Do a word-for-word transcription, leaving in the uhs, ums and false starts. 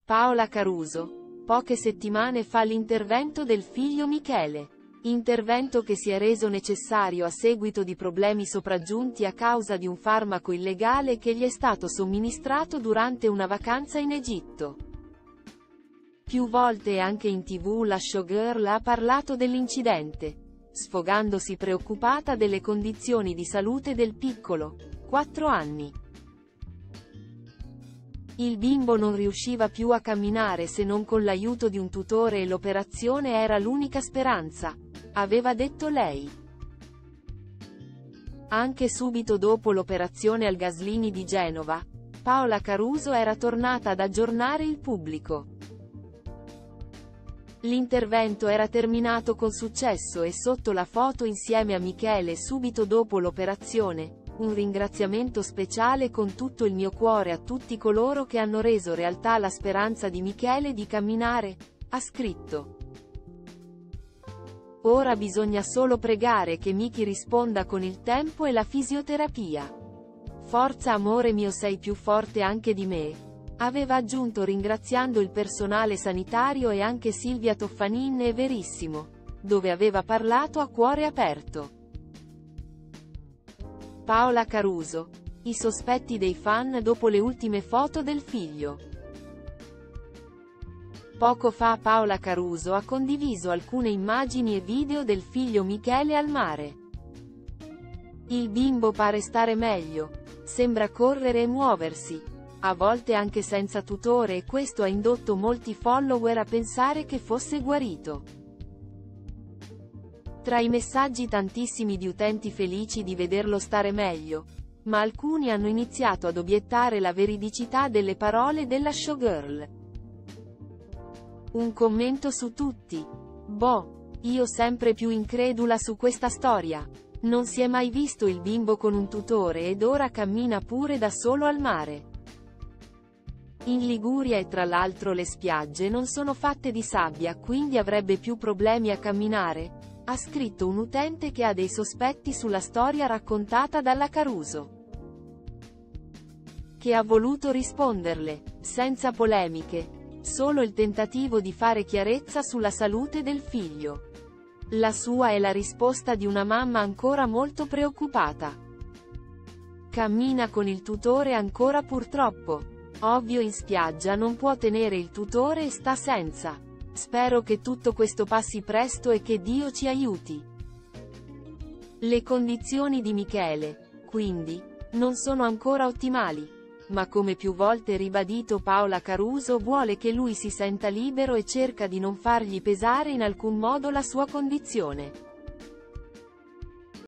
Paola Caruso. Poche settimane fa l'intervento del figlio Michele. Intervento che si è reso necessario a seguito di problemi sopraggiunti a causa di un farmaco illegale che gli è stato somministrato durante una vacanza in Egitto. Più volte anche in tivù la showgirl ha parlato dell'incidente, sfogandosi preoccupata delle condizioni di salute del piccolo, quattro anni. Il bimbo non riusciva più a camminare se non con l'aiuto di un tutore e l'operazione era l'unica speranza, aveva detto lei. Anche subito dopo l'operazione al Gaslini di Genova, Paola Caruso era tornata ad aggiornare il pubblico. L'intervento era terminato con successo e sotto la foto insieme a Michele subito dopo l'operazione, un ringraziamento speciale con tutto il mio cuore a tutti coloro che hanno reso realtà la speranza di Michele di camminare, ha scritto. Ora bisogna solo pregare che Miki risponda con il tempo e la fisioterapia. Forza amore mio, sei più forte anche di me, aveva aggiunto ringraziando il personale sanitario e anche Silvia Toffanin e Verissimo, dove aveva parlato a cuore aperto. Paola Caruso. I sospetti dei fan dopo le ultime foto del figlio. Poco fa Paola Caruso ha condiviso alcune immagini e video del figlio Michele al mare. Il bimbo pare stare meglio. Sembra correre e muoversi. A volte anche senza tutore, e questo ha indotto molti follower a pensare che fosse guarito. Tra i messaggi tantissimi di utenti felici di vederlo stare meglio, ma alcuni hanno iniziato ad obiettare la veridicità delle parole della showgirl. Un commento su tutti. Boh, io sempre più incredula su questa storia. Non si è mai visto il bimbo con un tutore ed ora cammina pure da solo al mare. In Liguria e tra l'altro le spiagge non sono fatte di sabbia, quindi avrebbe più problemi a camminare, ha scritto un utente che ha dei sospetti sulla storia raccontata dalla Caruso, che ha voluto risponderle, senza polemiche, solo il tentativo di fare chiarezza sulla salute del figlio. La sua è la risposta di una mamma ancora molto preoccupata. Cammina con il tutore ancora purtroppo. Ovvio in spiaggia non può tenere il tutore e sta senza. Spero che tutto questo passi presto e che Dio ci aiuti. Le condizioni di Michele, quindi, non sono ancora ottimali, ma come più volte ribadito Paola Caruso vuole che lui si senta libero e cerca di non fargli pesare in alcun modo la sua condizione.